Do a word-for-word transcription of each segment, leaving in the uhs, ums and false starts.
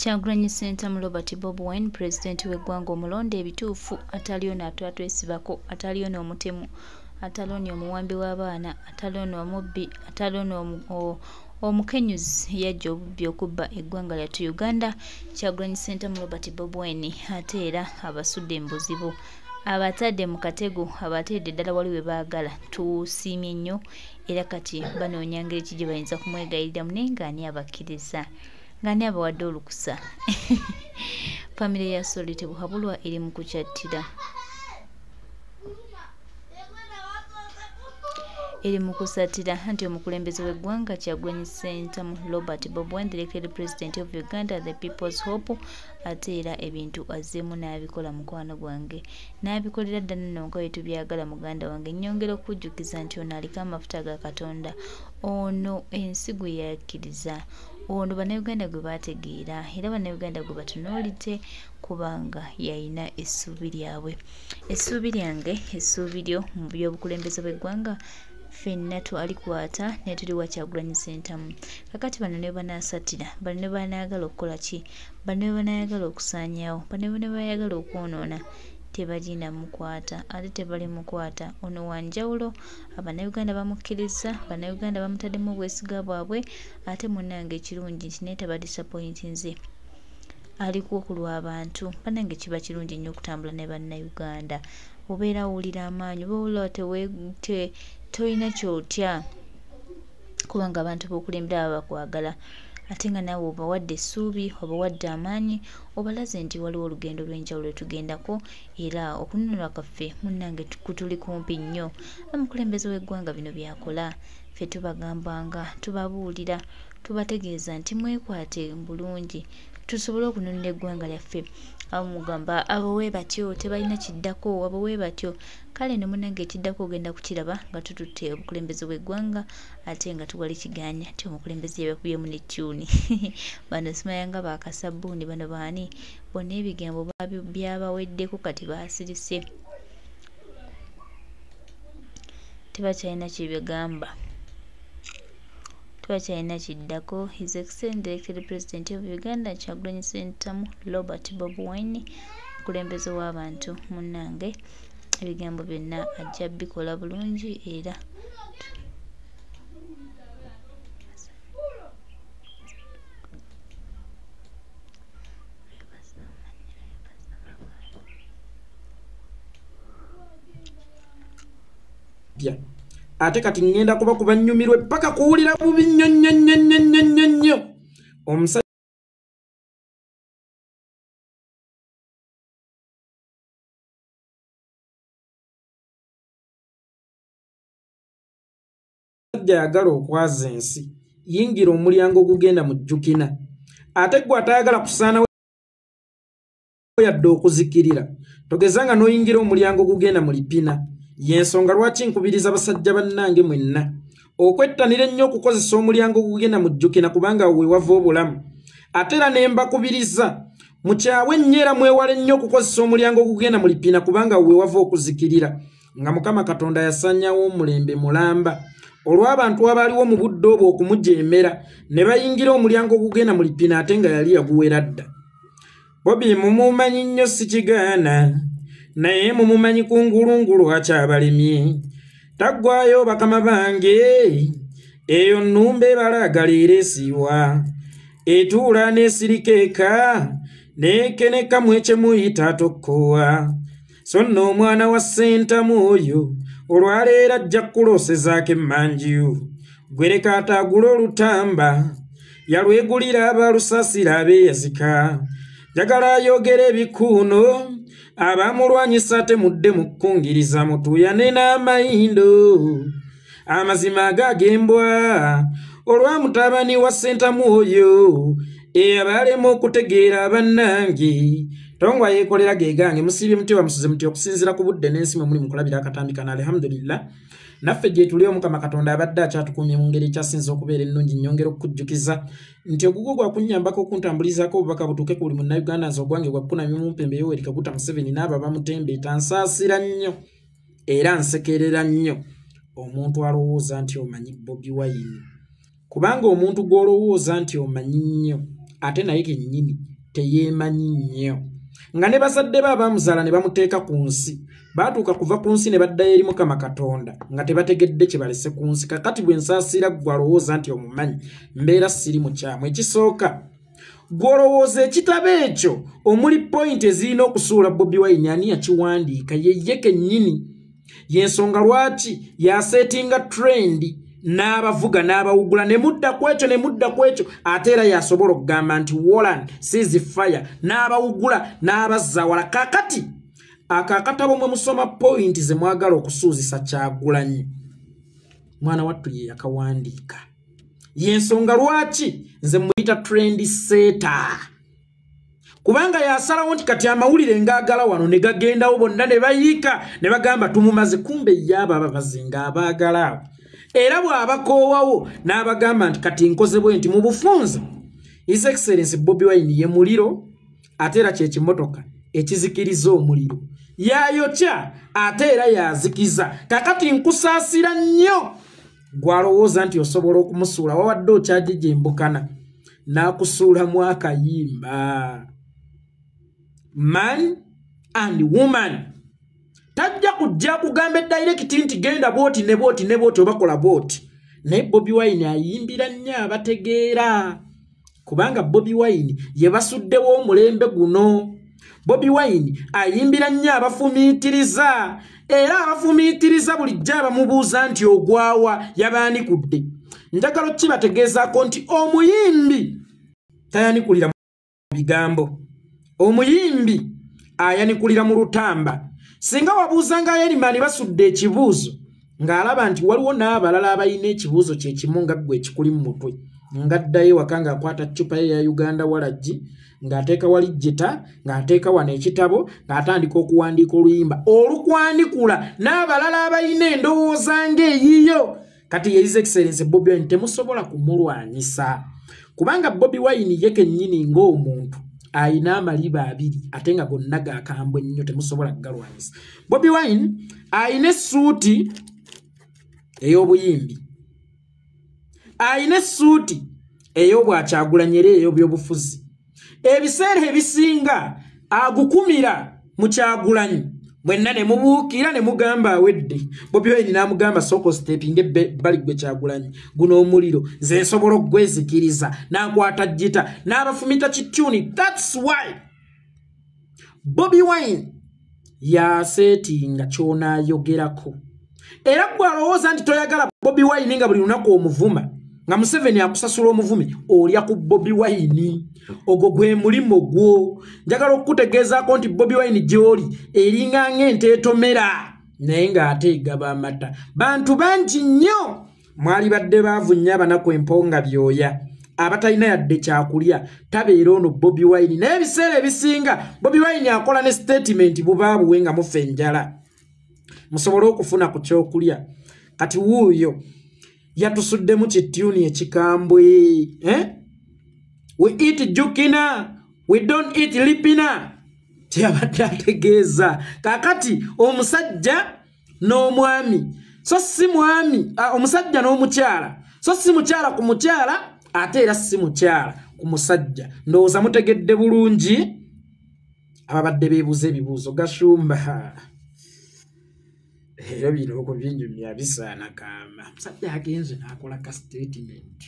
Kyagulanyi Ssentamu Robert Bobi Wine president w'eggwanga omulonde ebituufu ataliyo n'atwatwesibako ataliyo n'omutemu ataliyo n'omuwambi w'abaana ataliyo n'omubbi ataliyo n'omu omukenyuzi yajja obubbi okubba eggwanga lyattu Uganda. Kyagulanyi Ssentamu Robert Bobi Wine ate era abasudde mu buzibu abatadde mu katego abateedde ddala wali we baagala tusiimye nnyo era kati banoonya ngeri ki gye bayinza kumwegayiriramu naye ng'ani abakkiriza ng'ani abawadde olukusa famire ya Solly Tebuhabulwa eri mu kukyatira eri mu kusatira nti omukulembeze w'eggwanga Kyagulanyi Ssentamu Robert Bobi Wine the elected president of Uganda the people's hope ate era ebintu azzeemu n'abikola mukwano gwange n'abikolera ddala nno nga bwe tubyagala muganda wange nnyongera okujjukiza nti ono aliko amafuta ga Katonda ono ensi gwe yakkiriza ono bannayuganda gwe baategeera era bannayuganda gwe batunuulidde kubanga yalina essuubi lyabwe essuubi lyange essuubi lyo mu by'obukulembeze bw'eggwanga ffenna twalikwata ne tuli wa Kyagulanyi Ssentamu kakati bano ne banaasatira bano ne banaagala okukola ki bano ne banaayagala okusaanyaawo bano ne bayagala okwonoona tebagenda mukwata ate tebali mukwata ono wanjawulo abannayuganda bamukkiriza bannayuganda bamutaddemu obwesiga bwabwe ate munnange ekirungi nti naye tabadisappointinze alikuwa ku lw'abantu bannange kiba kirungi nnyo okutambula ne bannayuganda obeera owulira amaanyi oba owulira te toyina kyotya kubanga abantu b'okulembera baba bakwagala ate nga naawe obawadde essuubi obawadde amaanyi obalaze nti waliwo olugendo lw'enjawulo tugendako era okununula kwaffe munnange kutuli kumpi nnyo omukulembeze w'eggwanga bino byakola ffe tubagambanga tubabuulira tubategeeza nti mwekwate bulungi tusobole okununula eggwanga lyaffe abo mugamba abo we batyo tebalina kiddako abo we batyo kale ne munnange ekiddako ogenda kukiraba nga tututte obukulembeze bw'eggwanga ate nga tuwali kiganya ti omukulembeze yabakubyemu ne tyuni bano simayanga bakasabbuuni bano baani bonna ebigambo byabaweddeko kati baasirise tebakyalina kyebigamba tebakyalina kiddako. His Excellency the elected president of Uganda Kyagulanyi Ssentamu Robert Bobi Wine omukulembeze w'abantu munnange ebigambo byonna ajja bikola bulungi era bya ate kati ngenda kuba kuba nnyumirwe paka kuwulira bubi nnyo nnyo nnyo nnyo nnyo nnyo nnyo omusajja yagala okwaza ensi yingira omulyango ogugenda mu jjukina ate gwe atayagala kusaanawo yadde okuzikirira togezanga n'oyingira omulyango ogugenda mu lipina yensonga lwaki nkubiriza basajja bannange mwenna okwettanira ennyo okukozesa omulyango ogugenda mu jjukina kubanga we wava obulamu ate era ne mbakubiriza mukyawe ennyo era mwewale nnyo okukozesa omulyango ogugenda mu lipina kubanga we wava okuzikirira nga Mukama Katonda yasanyawo omulembe mulamba olw'abantu abaaliwo mu budde obwo okumujeemera ne bayingira omulyango ogugenda mu lipina ate nga yali yaguwera dda. Bobi mumumanyi nnyo sikigaana naye mumumanyi kungulungulu akyabalemye taggwayo bakama bange eyo nnumba ebalagala eresiiwa etuula n'esirikeeka n'ekeneka mu ekyemuyita tokkowa so nno omwana wa Ssentamu oyo olwaleero ajja kulosezaako emmanju gwereka ataagula olutamba yalwegulira abalusasira abeeyazika njagala ayogera ebikuuno abamulwanyisa temudde mu kkungiriza mutuyane n'amayindo amazima agagembwa olwa mutabani wa Ssentamu oyo eyabalema okutegeera bannange tongwa yekolera gegange musibye muti wa musuze muti okusinzira ku budde n'ensi mwe muli mukulabira akatambi kana alhamdulillah naffe gye tuli Mukama Katonda abadde akyatukumye mu ngeri ekyasinza okubeera ennungi nnyongera okujjukiza nti ogugo gwakunnyambako okuntambulizako obubaka butuuke ku buli munnayuganda nze ogwange gwakukunamya mu mpembe Yoweri Kaguta Museveni n'abo bamutembeeta nsaasira nnyo era nsekerera nnyo omuntu alowooza nti omanyi Bobi Wine kubanga omuntu gw'olowooza nti omanyi nnyo ate naye kennyini teyeemanyi nnyo nga ne bazadde be abamuzaala ne bamuteeka ku nsi baatuuka kuva ku nsi ne baddayo eri Mukama Katonda nga tebategedde kye balese ku nsi. Kakati bwe nsaasira ggwe alowooza nti omumanyi mbeera siri mu kyamu. Ekisooka ggwe olowooza ekitabo ekyo omuli point ezirina okusuula Bobi Wine ani yakiwandiika ye ye kennyini. Y'ensonga lwaki yaseetinga trendi n'abavuga n'abawugula ne mudda ku ekyo ne mudda ku ekyo ate era yasobola okugamba nti Warland ceasefire n'abawugula n'abazzawala. Kakati akakatabo mwe musoma point ze mwagala okusuuzisa Kyagulanyi mwana wattu ye yakawandiika. Y'ensonga lwaki nze muyita trendi seeta kubanga yasalawo nti kati amawulire ngaagala wano ne gagendawo bonna ne bayiika ne bagamba tumumaze, kumbe yaba ababazinga abaagala era bw'abakoowawo n'abagamba nti kati nkoze bwe nti mu bufunza His Excellency Bobi Wine ye muliro ate era kye kimotoka ekizikiriza omuliro yayokya ate era yazikiza. Kakati nkusaasira nnyo gwalowooza nti osobola okumusuula wawadde okyagijembukana n'akusuulamu akayimba. Man and woman tajja kujja kugamba direct nti genda booti ne booti ne booti obakola booti. Naye Bobi Wine ayimbira nnyo abategeera kubanga Bobi Wine ye basuddewo omulembe guno. Bobi Wine ayimbira nnyo abafumiitiriza era abafumiitiriza bulijjo abamubuuza nti ogwawa yabaanikudde. Njagala kibategeezaako nti omuyimbi tayanikulira mu bigambo, omuyimbi ayanikulira mu lutamba. Singa wabuuzanga Yerimani basudde ekibuuzo ng'alaba nti waliwo n'abalala abalina ekibuuzo kye kimu nga ggwe ekikuli mu mutwe, ng'addayo ewaka ng'akwata ccupa ye ya Uganda walagi ng'ateeka wali jjeta ng'ateeka wano ekitabo ng'atandika okuwandiika oluyimba olukwanikula n'abalala abalina endowooza ng'eyiyo. Kati ye His Excellency Bobi Wine temusobola kumulwanyisa kubanga Bobi Wine ye kennyini ng'omuntu ayina amaliba abiri ate nga gonna gaakambwe nnyo temusobola kugalwanyisa. Bobi Wine ayina essuuti ey'obuyimbi, ayina essuuti ey'obwakyagulanyi era ey'obyobufuzi. Ebiseera ebisinga agukumira mu Kyagulanyi mwenna ne mubuukira ne mugamba awedde. Bobi Wine n'amugamba soko stepping bali gwe Kyagulanyi guno omuliro nze nsobola okugwezikiriza n'akwata jjita n'abafumita kituni. That's why Bobi Wine yaseetinga ky'onaayogerako era gwe alowooza nti toyagala Bobi Wine nga buli lunaku omuvuma nga Museveni akusasula omuvumi olya ku Bobi Wine. Ogwo gwe mulimo gwo. Njagala okukutegeezaako nti Bobi Wine gy'oli eringa ng'ente etomera naye ng'ate egaba amata. Bantu bangi nnyo mwali badde baavu nnyo abanaku emponga byoya abatalina yadde kyakulya tabeera ono Bobi Wine. Naye ebiseera ebisinga Bobi Wine akola ne statement bubaabuwe nga mufe enjala musobole okufuna ku kyokulya. Kati wuuyo yatusuddemu kityuni ekikambwe eh? We eat jukina, we don't eat lipina. Tiyabadde ategeeza kakati omusajja n'omwami so si mwami uh, omusajja n'omukyala so si mukyala ku mukyala ate era si mukyala ku musajja. Ndowooza mutegedde bulungi ababadde beebuuza ebibuuzo. Gashumba era bino oko binjumya bisaana kama musajja agenze n'akola ka statement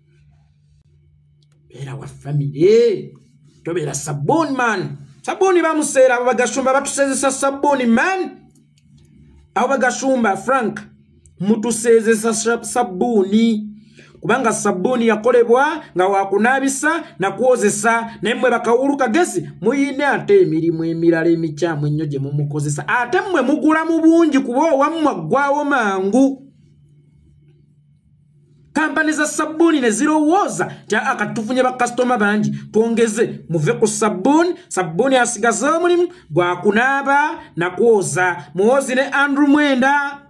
era wa family tobeera sabuni man. Sabuni bamuseera abo Bagashumba batusezesa sabuni man. Abo Bagashumba Frank mutusezesa sabuni kubanga sabuni yakolebwa nga wakunaabisa na kwozesa nemmwe bakawulu kagezi muyine ate emirimu emirala emikyamu ennyo gye mumukozesa ate mmwe mugula mu bungi kuba owammwe ggwawo mangu. Kampani za sabuni ne zirowooza tya akatufunye bakasitoma bangi twongeze muve ku sabuni. Sabuni asigaze omulimu gwa kunaaba na kwoza. Muwozi ne Andrew Mwenda,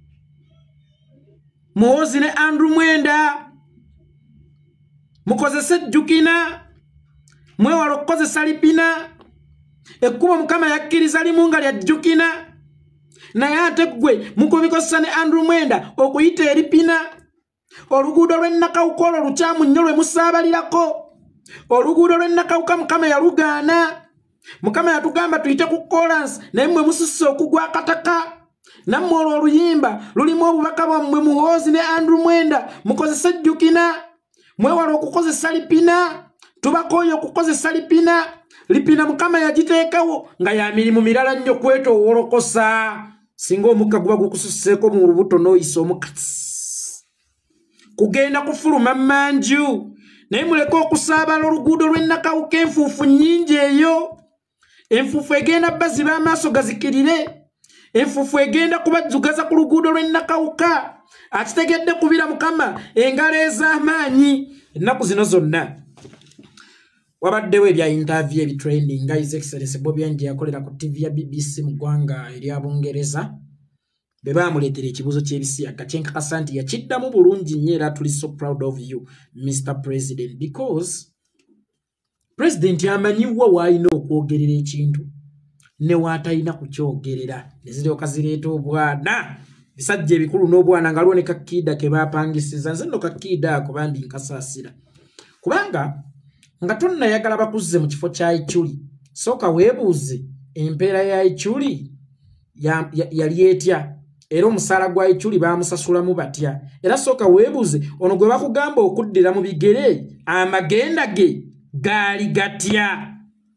muwozi ne Andrew Mwenda mukozese jjukina mwewala okukozesa lipina. Ekkubo Mukama yakkiriza limu nga lya jjukina naye ate ggwe mukubikozesa ne Andrew Mwenda okuyita eripina. Oluguudo lw'ennakawukolo lukyamu nnyo lwe musaabalirako oluguudo lw'ennakawuka mukama yalugaana mukama yatugamba tuyite ku kolansi naye mmwe musisse okugwa akataka nammwe olwo oluyimba lulimu obubaka bwammwe muhoozi ne andrew mwenda mukozesa jjukina mwewala okukozesa lipina tubakooye okukozesa lipina lipina mukama yagiteekawo nga ya mirimu mirala nnyo kwetoowolokosa singa omukka guba gukususseeko mu lubuto n'oyisa omukasi kugenda kufuluma mmanju naye muleke okusaabala oluguudo lw'ennakawuka enfuufu nnyingi eyo enfuufu egenda baziba amaaso gazikirire enfuufu egenda kubajjugaza ku luguudo lw'ennakawuka akitegedde kubira mukama engalo ez'amaanyi ennaku zino zonna wabaddewo ebya interview ebitraining nga his excellence Bobi yakolera ku T V ya B B C mu ggwanga erya Bungereza be baamuleetera ekibuuzo ky'ebisiyaga kyenkakasa nti yakiddamu bulungi nnyo era tuli so proud of you Mister President because President amanyiwa w'alina okwogerera ekintu ne w'atalina kukyogerera ne ziryoka zireeta obwana bisajja ebikulu n'obwana nga lwoneka kiida ke baapangisiza nze nno kakiida ako bandi nkasaasira kubanga nga tonnayagala bakuzze mu kifo kya Ichuli sooka weebuuze empeera ya Ichuli yali etya era omusaala gwa Ichuli baamusasulamu batya era sooka weebuuze ono gwe bakugamba okuddira mu bigere amagenda ge gaali gatya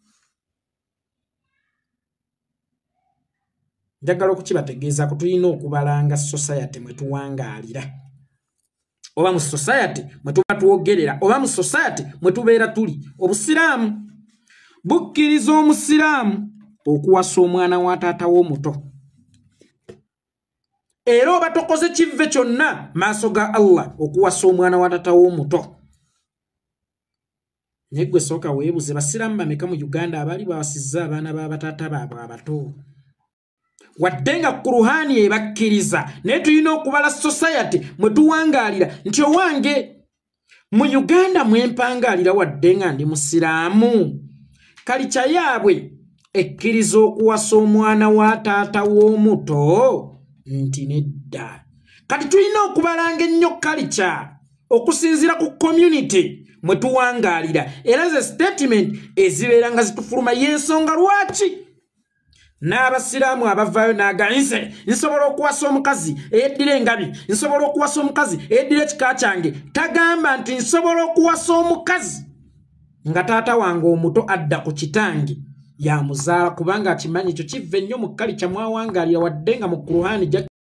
njagala okukibategeeza ko tulina okubalanga society mwe tuwangaalira oba mu society mwe tuba twogerera oba mu society mwe tubeera tuli obusiraamu bukkiriza omusiraamu okuwasa omwana wa taata w'omuto era oba tokoze kivve kyonna maaso ga Allah okuwasa omwana wa taata w'omuto naye gwe sooka weebuze basiraamu bameka mu Uganda abaali bawasizza abaana b'abataata baabwe abato wadde nga Kuruhani ebakkiriza naye tulina okubala society mwe tuwangaalira nti owange mu Uganda mwempangaalira wadde nga ndi musiraamu kalica yaabwe ekkiriza okuwasa omwana wa taata w'omuto nti nedda kati tulina okubalanga ennyo kalica okusinziira ku community mwe tuwangaalira era ze statement ezibeera nga zitufuluma y'ensonga lwaki n'abasiraamu abavaayo n'aganise nsobola okuwasa omukazi eyeddira engabi nsobola okuwasa omukazi eyeddira ekika kyange tagamba nti nsobola okuwasa omukazi nga taata wange omuto adda ku kitange yamuzaala kubanga akimanyi ekyo kiva ennyo mu kalica mwawangaalira wadde nga mu Kuruhani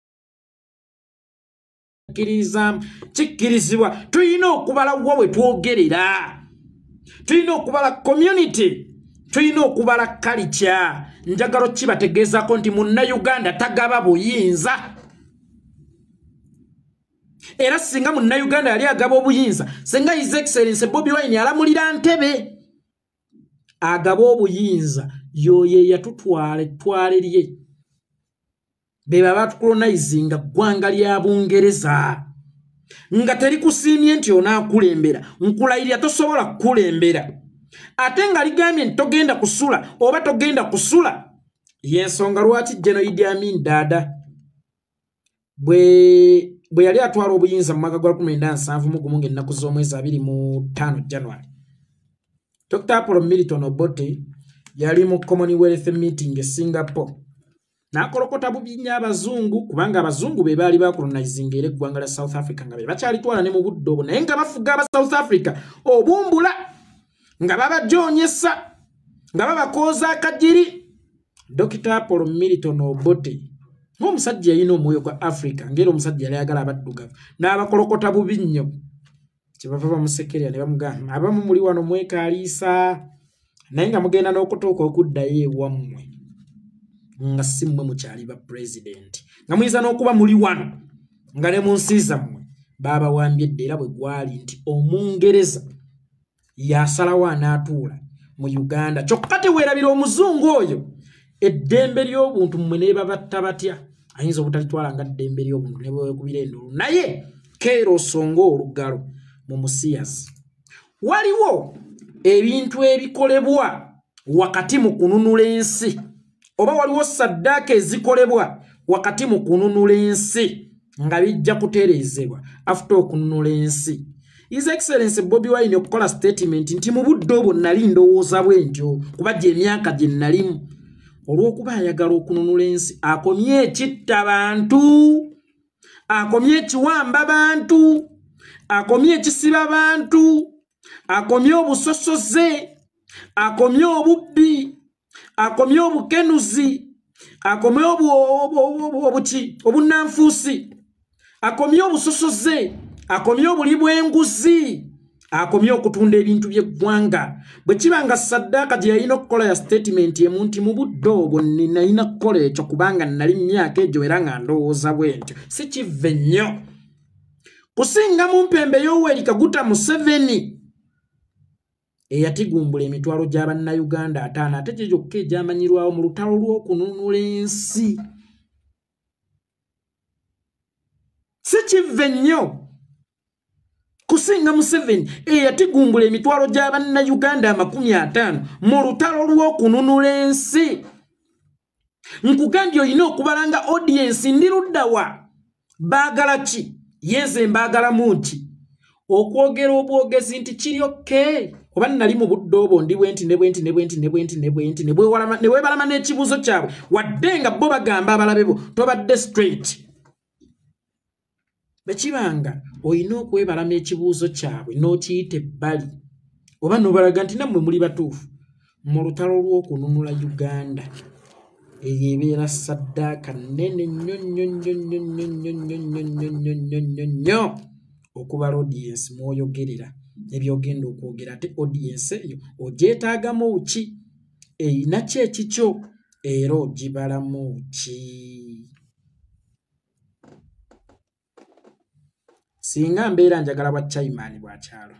jakkiriza kikkirizibwa tulina okubala wa we twogerera tulina okubala community tulina okubala kalica njagalo kibategeezako nti munnayuganda tagaba buyinza era singa munnayuganda yali agaba obuyinza singa his excellence Bobi Wine alamulira Ntebe agaba obuyinza yoye yatutwale twale lye beba batukolonizinga ggwanga lya Bungereza nga teri kusiimye nti onaakulembera nkulayirira tosobola kukulembera ate nga ligambye nti togenda kusula oba togenda kusula yensonga lwaki General Idi Amin Dada bwe bwe yali atwala obuyinza mu mwaka gwa lukumi lwenda nsanvu mu gumu ng'ennaku z'omwezi abiri mu ttaano January Doctor Apollo Milton Obote yali mu Commonwealth meeting e Singapore n'akolokota bubinya abazungu kubanga abazungu be baali bakolonizinga era eggwanga lya South Africa nga be bakyalitwala ne mu budde obwo naye nga bafuga aba South Africa obumbula nga babajoonyesa nga babakooza akajiri Doctor Apollo Milton Obote ng'omusajja yalina omwoyo gwa Africa ng'era omusajja yali ayagala abaddugavu n'abakolokota bubi nnyo kyebava bamusekerera ne bamugamba abamu muli wano mwekaaliisa naye nga mugenda n'okutuuka okuddayo ewammwe nga si mmwe mukyali ba president nga muyinza n'okuba muli wano nga ne mu nsi zammwe baabawambye edda era bwe gwali nti Omungereza yasalawo anaatuula mu Uganda kyokka teweerabira omuzungu oyo eddembe ly'obuntu mmwe ne babatta batya ayinza obutalitwala nga ddembe ly'obuntu ne bwekubira endulu naye keera osonga olugalo mu musiyasi waliwo ebintu ebikolebwa wakati mu kununula ensi oba waliwo saddaaka ezikolebwa wakati mu kununula ensi nga bijja kutereezebwa after okununula ensi His Excellency Bobi Wine okukola statement nti mu budde obwo nali ndowooza bwentyo kuba gye emyaka gye nalimu olw'okuba ayagala okununula ensi akomye ekitta bantu akomye ekiwamba bantu akomye ekisiba bantu akomye obusosoze akomye obubbi akomye obukenuzi akomye obuki obunanfuusi akomye obusosoze akomye obuli bw'enguzi akomye okutunda ebintu by'eggwanga bwe kibanga Saddaaka gye yalina okukola ya statement emu nti mu budde obwo nalina kukola ekyo kubanga nali myaka egyo era nga ndowooza bwentyo si kive nnyo kusinga mu mpembe y'Yoweri Kaguta Museveni eyatigumbula emitwalo gy'Abannayuganda ataano ate gye gyokka egyamanyirwawo mu lutalo lw'okununula ensi si kive nnyo kusinga Museveni eyatigumbula emitwalo gy'Abannayuganda amakumi ataano mu lutalo lw'okununula ensi nkugambye olina okubalanga audience ndi luddawa baagala ki yenze mbaagalamu ki okwogera obwogezi nti kiri okay oba nali mu budde obwo ndi bwenti ne bwenti ne bwenti ne bwenti ne bwenti ne weebalama n'ekibuuzo kyabwe wadde nga bo bagamba abalabe bo tobadde straight bekibanga olina okwebalama ekibuuzo kyabwe n'okiyita ebbali oba n'obalaga nti nammwe muli batuufu mu lutalo lw'okununula Uganda eyo ebeera Saddaaka nnene nnyo nnyo nnyo nnyo nnyo nnyo nnyo nnyo nnyo nnyo nnyo nnyo nnyo okubala audience mw'oyogerera ebyogenda okwogera ate audience eyo ogyetaagamu ki eyina ki ekikyo era ogibalamu ki singa mbeera njagala bwa Chaiman bwa kyalo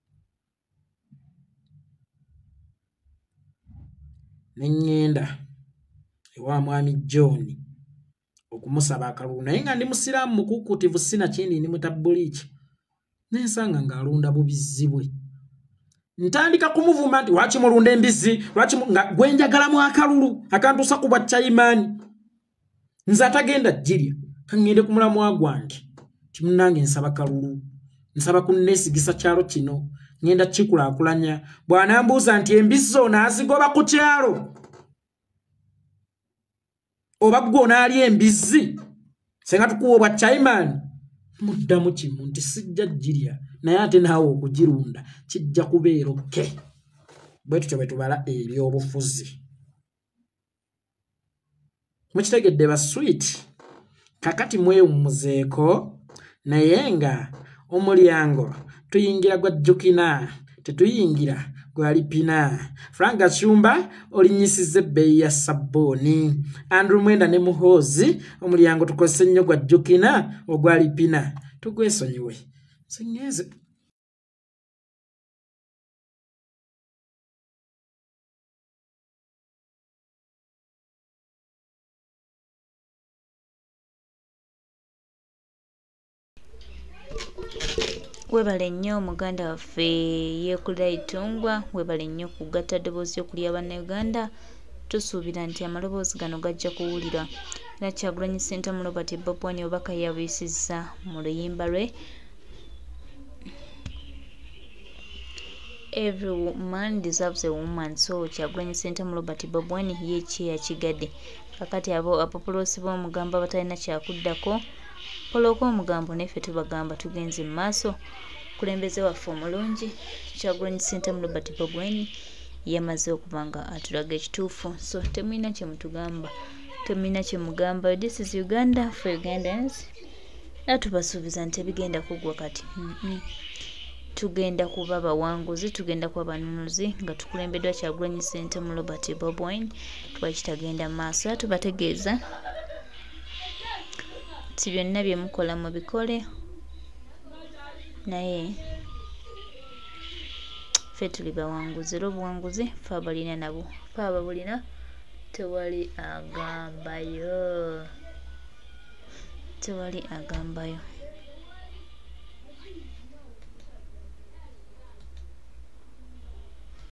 neŋŋenda ewa mwami John okumusaba akalulu naye nga ndi musiraamu mukuukutivu sina kindi ndi mutabuliiki nensanga ng'alunda bubizzi bwe ntandika kumuvuma nti lwaki mulunda embizzi lwaki nga gwe njagalamu akalulu akantuusa ku bwa Chaiman nze atagenda jjirya kaŋŋende ku mulamwa gwange timunange nsaba kalulu nsaba kunneesigisa kyalo kino ngenda kikulaakulanya bw'anambuuza nti embizzi ono azigoba ku kyalo oba gwe onaali embizzi senga tukuwa obwa Chaiman muddamu kimu nti sijja jjirya naye ate naawe okugirunda kijja kubeera oke bwe tutyo bwe tubala eby'obufuzi mukitegedde ba sweet kakati mwewummuzeeko naye nga omulyango tuyingira gwa jjukina tetuyingira gwali pina Frank Chumba olinyisize ebbeeyi ya sabbooni Andrew Mwenda ne Muhoozi omulyango tukozese nnyo gwa jjukina ogwali pina tugwesonyiwe singeeze webale nnyo muganda waffe yeekulira itungwa webale nnyo kugatta ddoboozi okulya Abannayuganda tusuubira nti amaloboozi gano gajja kuwulirwa era Kyagulanyi Ssentamu Robert Bobi Wine obubaka yabuyisizza mu luyimba lwe Every man deserves a woman so Kyagulanyi Ssentamu Robert Bobi Wine yeeki yakigadde kakati abo apopolosi b'omugamba batalina kyakuddako poloko omugambo neffe tubagamba tugenze mu maaso kulembeze waffe omulungi Kyagulanyi Ssentamu Robert Bobi Wine yamaze okuba nga atulaga ekituufu so temulina kye mutugamba temulina kye mugamba this is Uganda for Ugandans era tubasuubiza nti ebigenda kuggwa kati mm -mm. tugenda kuba bawanguzi tugenda kuba banunuzi nga tukulembeddwa Kyagulanyi Ssentamu Robert Bobi Wine twali kitagenda mu maaso era tubategeeza ti byonna bye mukola mu bikole naye ffe tuli bawanguzi era obuwanguzi fe abalina nabo fe ababulina tewali agambayo tewali agambayo